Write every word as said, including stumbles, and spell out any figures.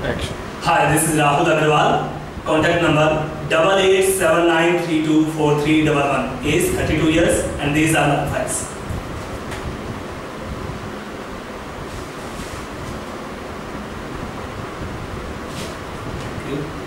Action. Hi, this is Rahul Agrawal. Contact number double eight seven nine three two four three one one. Age thirty-two years, and these are the files. Thank you.